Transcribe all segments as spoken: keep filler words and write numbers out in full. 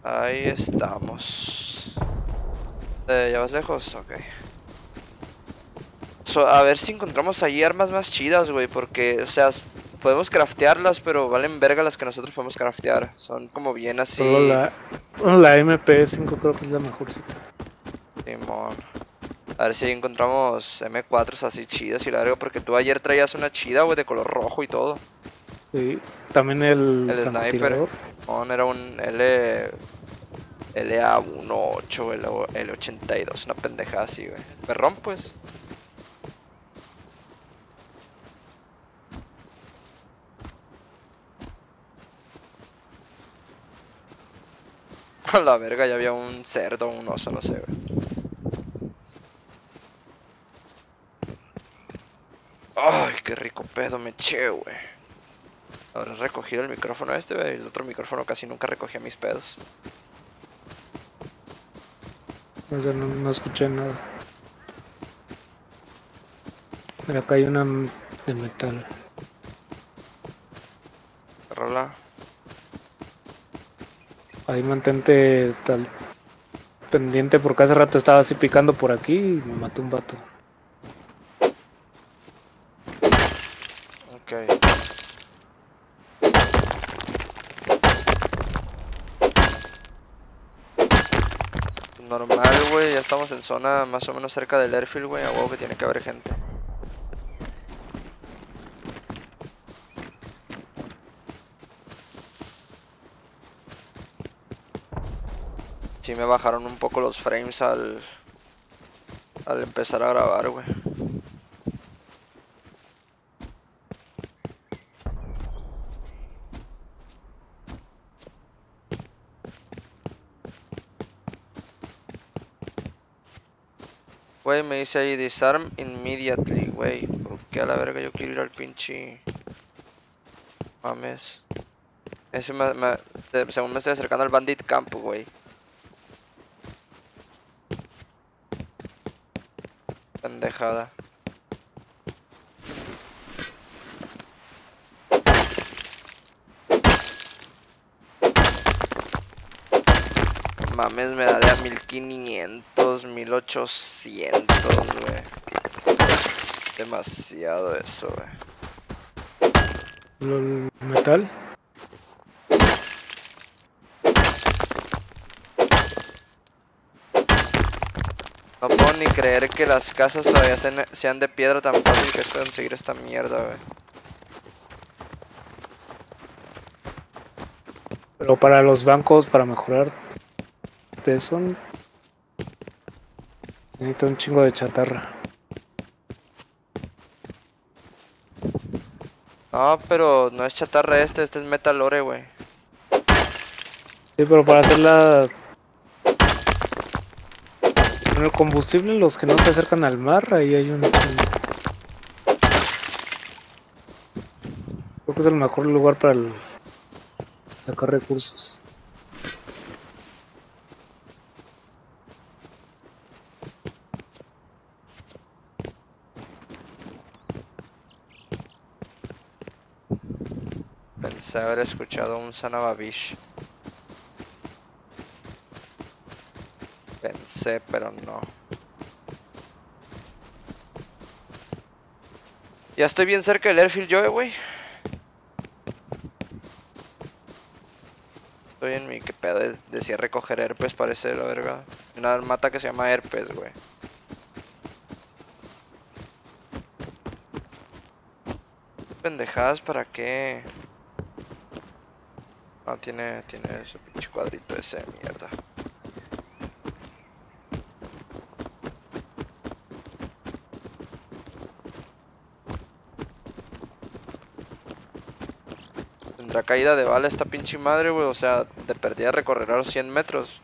Ahí estamos. Eh, ¿Ya vas lejos? Ok. So, a ver si encontramos ahí armas más chidas, güey. Porque, o sea, podemos craftearlas, pero valen verga las que nosotros podemos craftear. Son como bien Solo así. la, la M P cinco creo que es la mejorcita. Simón. A ver si encontramos M cuatro así chidas y la verga. Porque tú ayer traías una chida, güey, de color rojo y todo. Sí. También el El sniper. francotirador. Simón, era un L. L A dieciocho, L ochenta y dos, una pendeja así, güey. Perrón, pues. A la verga, ya había un cerdo, un oso, no sé, güey. Ay, qué rico pedo me eché, güey. Habrás recogido el micrófono este, güey. El otro micrófono casi nunca recogía mis pedos. O sea, no, no escuché nada. Mira, acá hay una de metal. Rola. Ahí mantente tal pendiente porque hace rato estaba así picando por aquí y me mató un vato. Ok. Normal, güey. Ya estamos en zona más o menos cerca del airfield, güey. A huevo que tiene que haber gente. Sí me bajaron un poco los frames al... Al empezar a grabar, güey. Güey, me dice ahí disarm immediately, güey. ¿Por qué a la verga yo quiero ir al pinche... Mames. Ese me, me, te- según me estoy acercando al bandit camp, güey. Pendejada. Mames, me da de a mil quinientos, mil ochocientos, güey. Demasiado eso, güey. El metal. No puedo ni creer que las casas todavía sean, sean de piedra tan fácil que es conseguir esta mierda, güey. Pero para los bancos, para mejorar de eso, se necesita un chingo de chatarra. No, pero no es chatarra este, este es metal ore, güey. Sí, pero para hacer la... En el combustible, los que no se acercan al mar, ahí hay un... Creo que es el mejor lugar para el... sacar recursos. Pensé haber escuchado un Sanababish. Pensé, pero no. Ya estoy bien cerca del airfield yo, eh, güey. Estoy en mi... ¿Qué pedo? De- Decía recoger herpes, parece la verga. Una mata que se llama herpes, güey. Pendejadas, ¿para qué? No, tiene, tiene ese pinche cuadrito ese de mierda. Tendrá caída de bala esta pinche madre, güey. O sea, de perdida recorrerá los cien metros.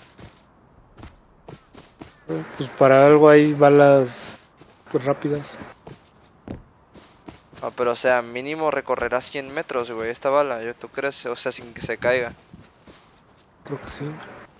Pues para algo hay balas pues, rápidas. No, pero o sea, mínimo recorrerá cien metros, güey, esta bala. ¿Yo, ¿Tú crees? O sea, sin que se caiga. Creo que sí.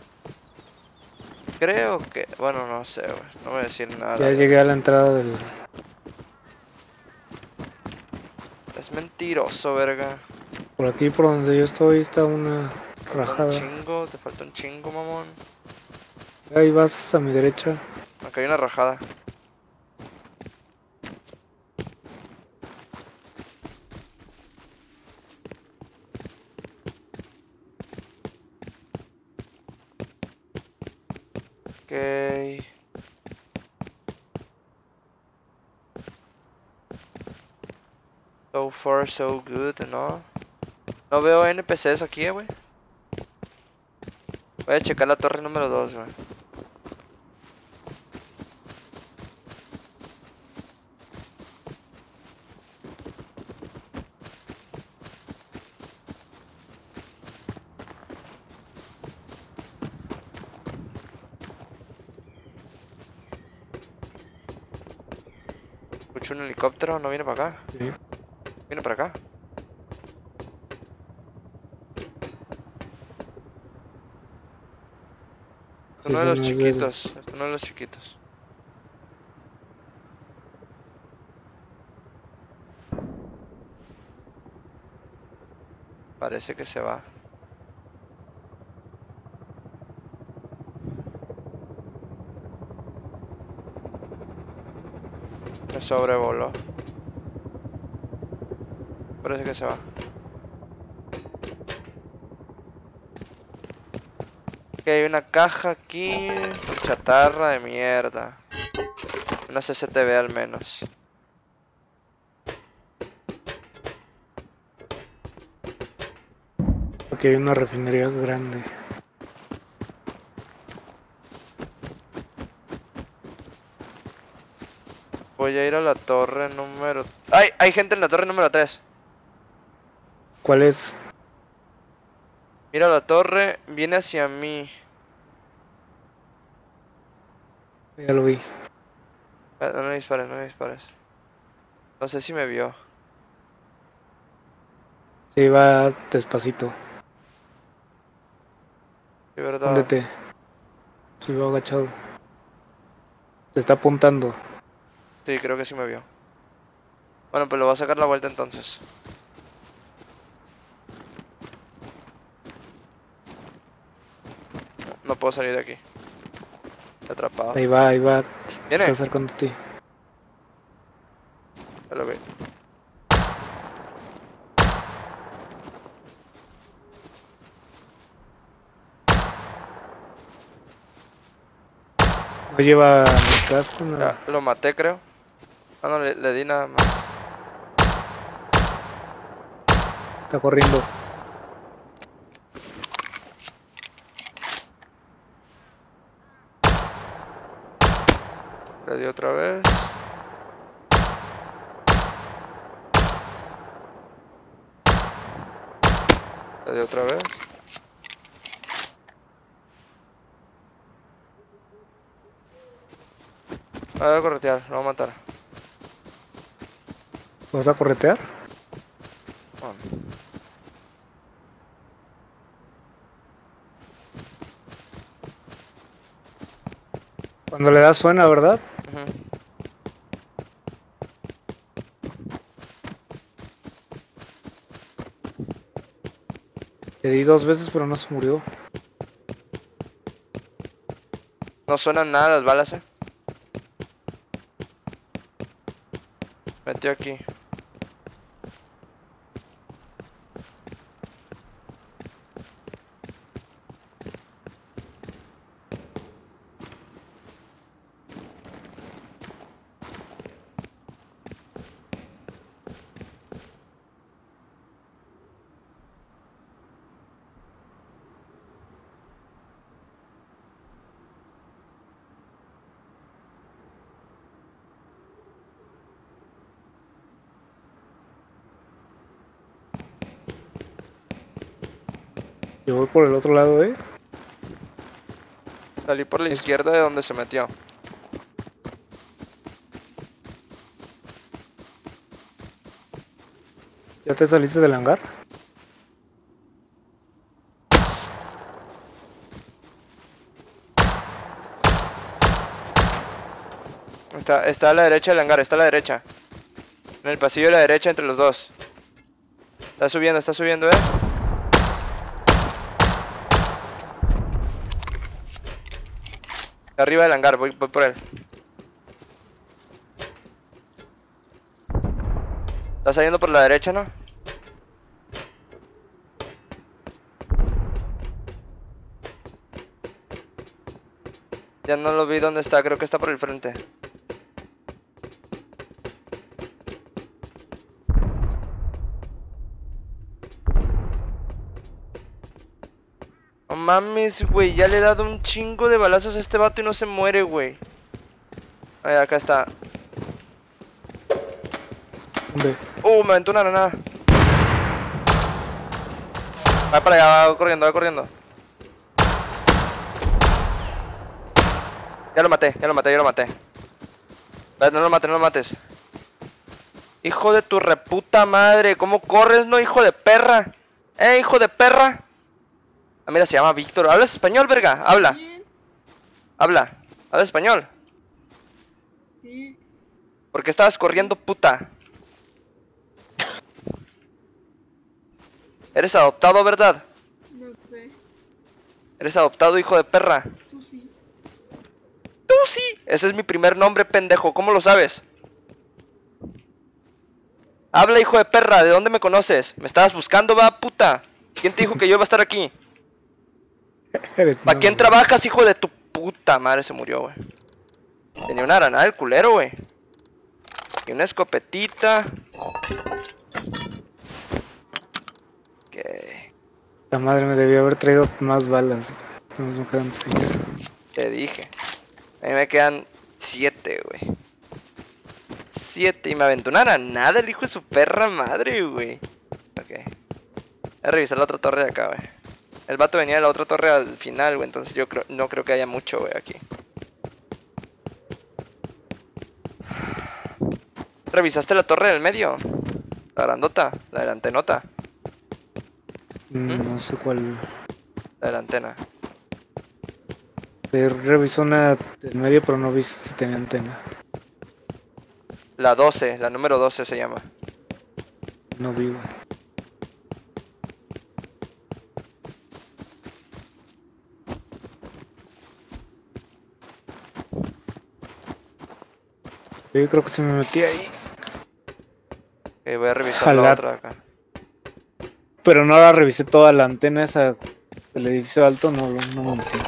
Creo que... Bueno, no sé, güey. No voy a decir nada. Ya llegué a la entrada del... Es mentiroso, verga. Por aquí, por donde yo estoy, está una Rajada. Un chingo, te falta un chingo, mamón. Ahí vas a mi derecha. Acá hay una rajada. Ok. So far, so good, ¿no? No veo N P Cs aquí, eh, güey. Voy a checar la torre número dos, güey. Escucho un helicóptero, no viene para acá. Sí. Viene para acá. Es uno de Ese los no es del- chiquitos. Es uno de los chiquitos. Parece que se va. Me sobrevoló. Parece que se va. Ok, hay una caja aquí. Con chatarra de mierda. Una C C T V al menos. Aquí hay una refinería grande. Voy a ir a la torre número... ¡Ay! Hay gente en la torre número tres. ¿Cuál es? Mira la torre, viene hacia mí. Ya lo vi. Ah, no me dispares, no me dispares. No sé si me vio. Sí, va despacito. De verdad. Póndete. Sí, va agachado. Te está apuntando. Sí, creo que sí me vio. Bueno, pues lo voy a sacar la vuelta entonces. No puedo salir de aquí. Estoy atrapado. Ahí va, ahí va. ¿Viene? Está acercando a ti. Ya lo vi. No lleva mi casco, no. Ya, lo maté, creo. Ah, no, le, le di nada más. Está corriendo. Le di otra vez. Le di otra vez. Ah, voy a corretear, lo voy a matar. ¿Vas a corretear? Bueno. Cuando le das suena, ¿verdad? Ujú. Le di dos veces, pero no se murió. No suenan nada las balas, eh. Metió aquí. Yo voy por el otro lado, ¿eh? Salí por la Es- izquierda de donde se metió. ¿Ya te saliste del hangar? Está, está a la derecha del hangar, está a la derecha. En el pasillo a la derecha entre los dos. Está subiendo, está subiendo, eh. Arriba del hangar, voy, voy por él. Está saliendo por la derecha, ¿no? Ya no lo vi dónde está, creo que está por el frente. No mames, güey, ya le he dado un chingo de balazos a este vato y no se muere, güey. Ay, acá está. ¿Dónde? Uh, me aventó una granada. Va para allá, va corriendo, va corriendo. Ya lo maté, ya lo maté, ya lo maté. Vale, no lo mates, no lo mates. Hijo de tu reputa madre, ¿cómo corres, no, hijo de perra? Eh, hijo de perra. Ah, mira, se llama Víctor. ¿Hablas español, verga? Habla. Bien. Habla. ¿Hablas español? Sí. ¿Por qué estabas corriendo, puta? Eres adoptado, ¿verdad? No sé. Eres adoptado, hijo de perra. Tú sí. ¡Tú sí! Ese es mi primer nombre, pendejo. ¿Cómo lo sabes? Habla, hijo de perra. ¿De dónde me conoces? ¿Me estabas buscando, va, puta? ¿Quién te dijo que yo iba a estar aquí? Eres ¿Para no, quién güey. trabajas, hijo de tu puta madre? Se murió, güey. Tenía una granada el culero, güey. Y una escopetita. Ok. La madre me debía haber traído más balas. Güey. Me quedan seis. Te dije. A mí me quedan siete, güey. Siete. Y me aventó una granada el hijo de su perra madre, güey. Ok. Voy a revisar la otra torre de acá, güey. El vato venía de la otra torre al final, güey. Entonces yo creo, no creo que haya mucho, güey, aquí. ¿Revisaste la torre del medio? La grandota, la de la antenota. Mm, No sé cuál. La de la antena. Se revisó una del medio, pero no vi si tenía antena. La doce, la número doce se llama. No vi, güey. Yo creo que se me metí ahí. Ok, voy a revisar la Ojalá. otra acá. Pero no la revisé toda la antena esa del edificio alto, no, lo- no me metí.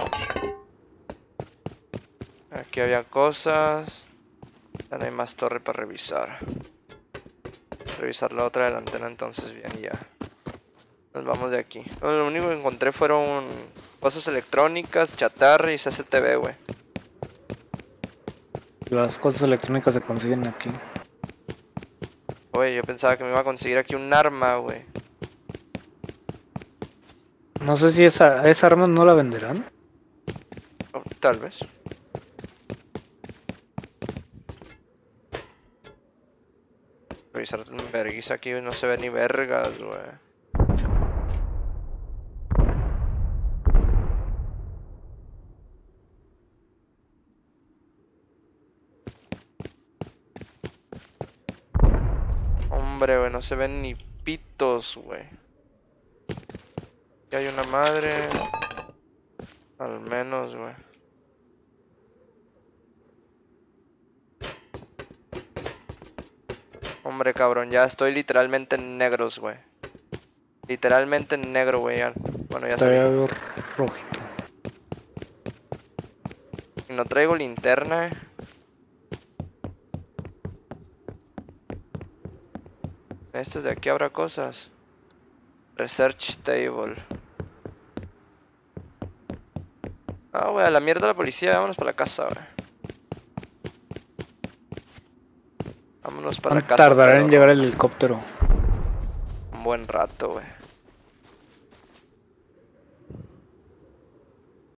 Aquí había cosas. Ya no hay más torre para revisar. Revisar la otra de la antena entonces bien y ya. Nos vamos de aquí. No, lo único que encontré fueron cosas electrónicas, chatarra y C C T V, güey. Las cosas electrónicas se consiguen aquí. Güey, yo pensaba que me iba a conseguir aquí un arma, güey. No sé si esa, esa arma no la venderán. Oh, tal vez. Revisar un verguis aquí, no se ve ni vergas, güey. Hombre, güey, no se ven ni pitos, güey. Aquí hay una madre. Al menos, güey. Hombre, cabrón, ya estoy literalmente en negros, güey. Literalmente en negro, güey. ya. Bueno, ya Todavía sabía. veo rojito. Y no traigo linterna, eh. Estos de aquí habrá cosas. Research table. Ah, güey, a la mierda la policía. Vámonos para la casa, güey. Vámonos para la casa. Tardará en pedorro. llegar el helicóptero. Un buen rato, güey.